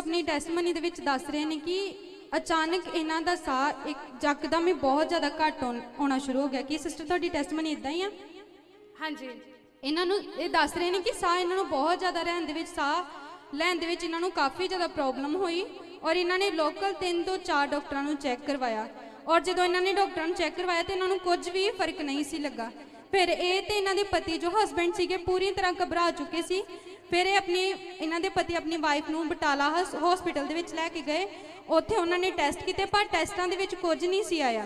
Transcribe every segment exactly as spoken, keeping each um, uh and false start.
अपनी टैस्टमनी दे विच दस रहे हैं कि अचानक इन्हां दा साह एक जकदम ही बहुत ज़्यादा घट होना शुरू हो गया। कि सिस्टर तुहाडी टैस्टमनी इदां ही आ? हाँ जी। इन्हां नूं इह दस रहे हैं कि साह इन्हां नूं बहुत ज़्यादा लैण दे विच साह लैण दे विच इन्हां नूं काफ़ी ज़्यादा प्रॉब्लम हुई और इन्हां ने लोकल तीन तो चार डॉक्टरां नूं चैक करवाया और जदों इन्हां ने डॉक्टरां नूं चैक करवाया तो इन्हां नूं कुछ भी फर्क नहीं सी लगा। फिर ये तो इन्हां दे पति जो हसबैंड सीगे पूरी तरह घबरा चुके सी। फिर ये अपनी इन्हां दे पति अपनी वाइफ नूं बटाला हॉस्पिटल दे विच लैके गए। उत्थे उन्होंने टैसट किए पर टैसटां दे विच कुछ नहीं सी आया।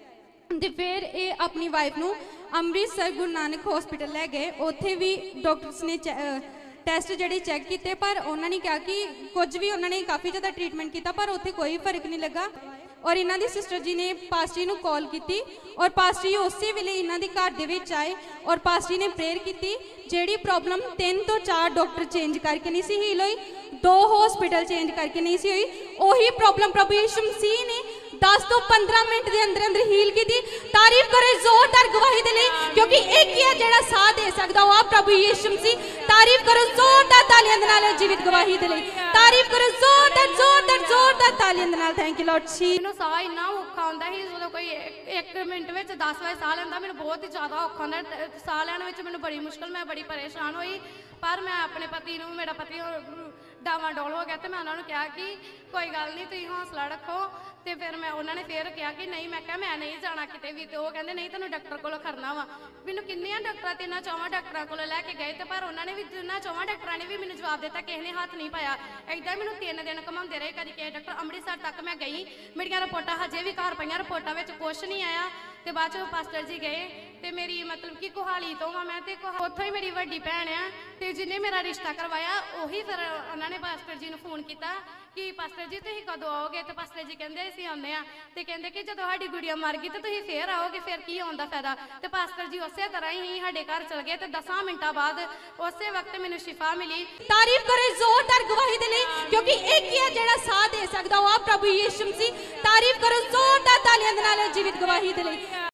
तो फिर ये अपनी वाइफ नूं अमृतसर गुरु नानक हॉस्पिटल लै गए। उत्थे भी डॉक्टर्स ने टैसट जिहड़े चैक किए पर उन्होंने कहा कि कुछ भी उन्होंने काफ़ी ज़्यादा ट्रीटमेंट किया पर उत्थे कोई फर्क नहीं लगा। और इन्हां दी सिस्टर जी ने पास्टर जी नूं कॉल की और पास्टर जी उस वेले इन्हां दी घर दे विच आए और पास्टर जी ने प्रेयर की। जिहड़ी प्रॉब्लम तीन तो चार डॉक्टर चेंज करके नहीं सी हील हुई, दो हॉस्पिटल चेंज करके नहीं सी हुई, उही प्रॉब्लम प्रभु यीशु मसीह ने दस तो पंद्रह मिनट के अंदर अंदर हील की। तारीफ करो जोरदार गवाही दे लई, क्योंकि एक ही है जिहड़ा साह दे सकदा वो प्रभु यीशु मसीह। तारीफ करो जोरदार तालियां दे नाल जीवित गवाही दे लई। तारीफ करो जोरदार जोरदार जोरदार तालियां दे नाल। Thank you lord ji. मैनूं साह इन्ना औखा हुंदा ही जो कोई एक मिनट में दस वार साह लैंदा मैनूं बहुत ही ज़्यादा औखा हुंदा। साह लैण विच मैनूं बड़ी मुश्किल, मैं बड़ी परेशान हुई। पर मैं अपने पति नूं, मेरा पति डावाडोल हो गया तो मैं उन्होंने कहा कि कोई गल नहीं, तुसीं हौसला रखो। तो फिर मैं उन्होंने फिर कहा कि नहीं, मैं कहा मैं नहीं जाना किते भी। तो वो कहते नहीं तेनों डॉक्टर को खड़ना वा। मैनूं किन्नियां डॉक्टर तिन्नां चौवां डॉक्टरों को लैके गए तो पर उन्होंने भी तिन्नां चौवां डॉक्टरों ने भी मैनूं जवाब दिता, किसी ने हथ नहीं पाया। एकदम मैनूं तीन दिन घुमाते रहे। कभी किसी डॉक्टर अमृतसर तक मैं गई, मेरियां रिपोर्टां हजे भी घर पईयां, रिपोर्टां विच कुछ नहीं आया। तो बाद चो पास्टर जी गए तो मेरी मतलब कि कोहाली तो हाँ मैं तो उत्थों ही मेरी वड्डी भैन है तो जिन्हें मेरा रिश्ता करवाया उही फिर उन्होंने पास्टर जी ने फोन किया कि पास्टर जी तुसीं कदों आओगे। तो पास्टर जी कहते असीं आउने आ ते कहंदे कि जदों साडी गुड़िया मर गई तो तुसीं फिर आओगे, फिर की आउण दा फायदा। तो पास्टर जी उस तरह ही साडे घर चल गए। तो दसां मिनटां बाद उस वक्त मैनूं शिफा मिली। तारीफ करे जोरदार गवाही दे लई, क्योंकि एक ही है जिहड़ा साह दे सकदा वो प्रभु यीशु मसीह। तारीफ करो जोरदार तालियां दे नाल जीवित गवाही दे लई।